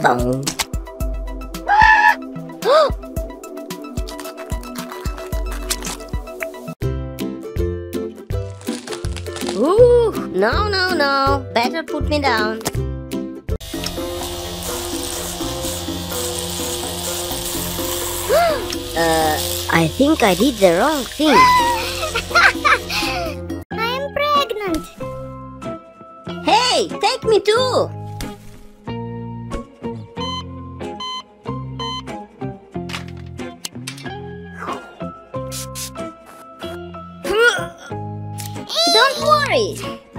Boom. Ooh, no, no, no. Better put me down. I think I did the wrong thing. I'm pregnant. Hey, take me too. Don't worry.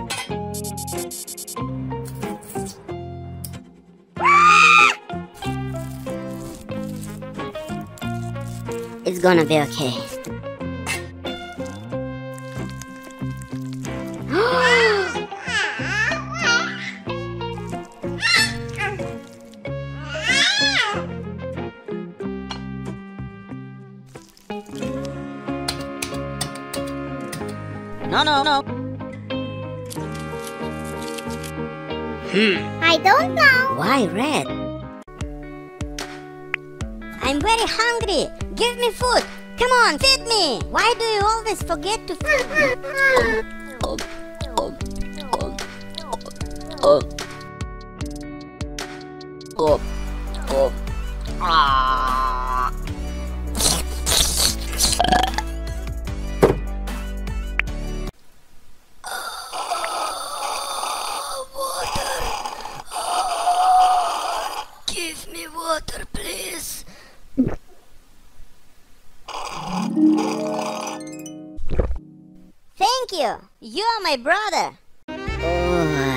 It's gonna be okay. No, no, no. I don't know. Why red? I'm very hungry. Give me food. Come on, feed me. Why do you always forget to feed me? Give me water, please. Thank you. You are my brother. Oh,